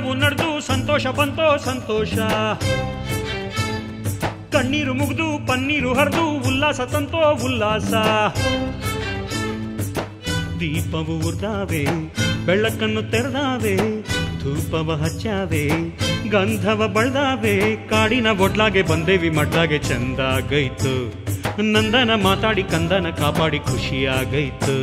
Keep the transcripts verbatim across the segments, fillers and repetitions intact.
ಮೇಳವು ನಡೆದು ಸಂತೋಷ ಬಂತೋ ಸಂತೋಷ. ಕಣ್ಣೀರು ಮುಗಿದು ಪನ್ನೀರು ಹರಿದು ಉಲ್ಲಾಸ ತಂತೋ ಉಲ್ಲಾಸ. ದೀಪವು ಉರ್ದಾವೆ ಬೆಳಕನ್ನು ತೆರೆದಾವೆ, ಧೂಪವ ಹಚ್ಚಾವೆ ಗಂಧವ ಬಳ್ದಾವೆ. ಕಾಡಿನ ಒಡ್ಲಾಗೆ ಬಂದೇವಿ ಮಡ್ಲಾಗೆ ಚಂದಾಗೈತು, ನಂದನ ಮಾತಾಡಿ ಕಂದನ ಕಾಪಾಡಿ ಖುಷಿಯಾಗೈತು.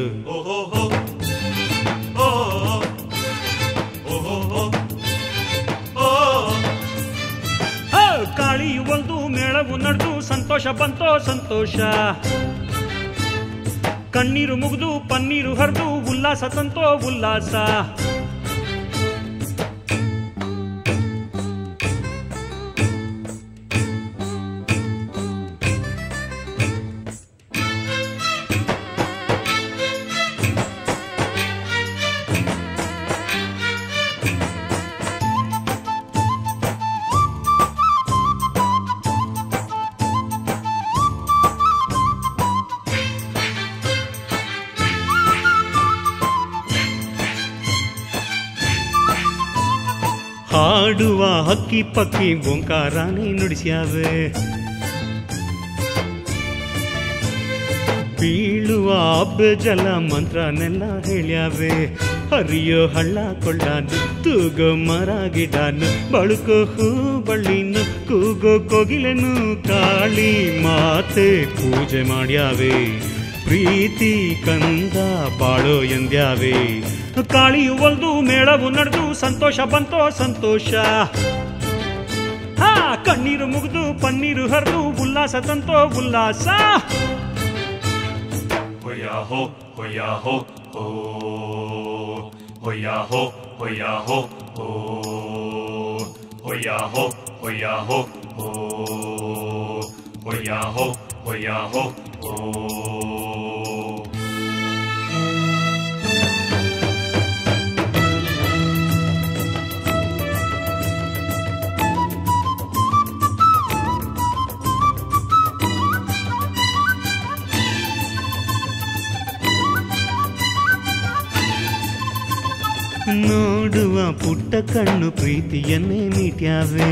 ಕಾಳಿಯು ಒಂದು ಮೇಳವು ನಡೆದು ಸಂತೋಷ ಬಂತೋ ಸಂತೋಷ. ಕಣ್ಣೀರು ಮುಗಿದು ಪನ್ನೀರು ಹರಿದು ಉಲ್ಲಾಸ ತಂತೋ ಉಲ್ಲಾಸ. ಹಾಡುವ ಹಕ್ಕಿ ಪಕ್ಕಿ ಓಂಕಾರನೇ ನುಡಿಸ್ಯಾವೆ, ಬೀಳುವ ಅಬ್ಬೆ ಜಲ ಮಂತ್ರನೆಲ್ಲ ಹೇಳ್ಯಾವೆ. ಹರಿಯೋ ಹಳ್ಳ ಕೊಳ್ಳಾನು ತೂಗೋ ಮರ ಗಿಡಾನು ಬಳುಕೋ ಹೂ ಬಳ್ಳಿನು ಕೂಗೋ ಕೋಗಿಲೆನು ಕಾಳಿ ಮಾತೆ ಪೂಜೆ ಮಾಡ್ಯಾವೆ. ಪ್ರೀತಿ ಕಂದ ಬಾಳೋ ಎಂದ್ಯಾವೆ. ಕಾಳಿಯು ಒಲ್ದು ಮೇಳವು ನಡೆದು ಸಂತೋಷ ಬಂತೋ ಸಂತೋಷ. ಹಾ ಕಣ್ಣೀರು ಮುಗಿದು ಪನ್ನೀರು ಹರಿದು ಉಲ್ಲಾಸ ತಂತೋ ಉಲ್ಲಾಸ. ಹೊಯ್ಯಾ ಹೋ ಹೊಯ್ಯಾ ಹೋ ಹೋ ಹೊಯ್ಯಾ ಹೋ ಹೊಯ್ಯಾ ಹೋ ಹೋ ಹೊಯ್ಯಾ ಹೋ ಹೊಯ್ಯಾ ಹೋ ಹೋ ಹೊಯ್ಯಾ ಹೋ ಹೊಯ್ಯಾ ಹೋ ಹೋ. ನೋಡುವ ಪುಟ್ಟ ಕಣ್ಣು ಪ್ರೀತಿಯನ್ನೇ ಮೀಟ್ಯಾವೆ,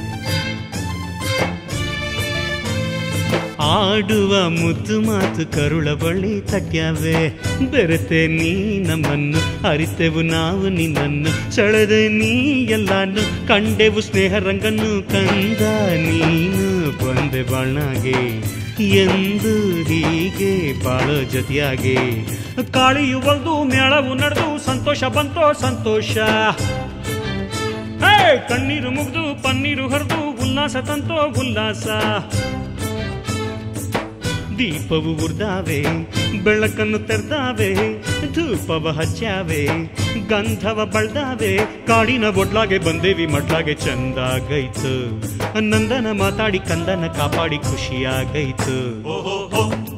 ಆಡುವ ಮುದ್ದು ಮಾತು ಕರುಳ ಬಳಿ ತಟ್ಯಾವೆ. ಬೆರೆತೆ ನೀ ನಮ್ಮನ್ನು ಅರಿತೆವು ನಾವು ನಿನ್ನನ್ನು, ಸೆಳೆದೆ ನೀ ಎಲ್ಲಾನು ಕಂಡೆವು ಸ್ನೇಹ ರಂಗನ್ನು. ಕಂದ ನೀನು ಬಂದೆ ಬಾಳ್ನಾಗೆ ಎಂದು ಹೀಗೆ ಬಾಳೋ ಜೊತೆಯಾಗೆ. ಕಾಳಿಯು ಒಲ್ದು ಮೇಳವು ನಡೆದು ಸಂತೋಷ ಬಂತೋ ಸಂತೋಷ. ಹೇ ಕಣ್ಣೀರು ಮುಗಿದು ಪನ್ನೀರು ಹರಿದು ಉಲ್ಲಾಸ ತಂತೋ ಉಲ್ಲಾಸ. ದೀಪವು ಉರ್ದಾವೆ ಬೆಳಕನ್ನು ತೆರೆದಾವೆ, ಧೂಪವ ಹಚ್ಚಾವೆ ಗಂಧವ ಬಳ್ದಾವೆ. ಕಾಡಿನ ಒಡ್ಲಾಗೆ ಬಂದೇವಿ ಮಡ್ಲಾಗೆ ಚಂದಾಗೈತು, ನಂದನ ಮಾತಾಡಿ ಕಂದನ ಕಾಪಾಡಿ ಖುಷಿಯಾಗೈತು. ಓಹೋ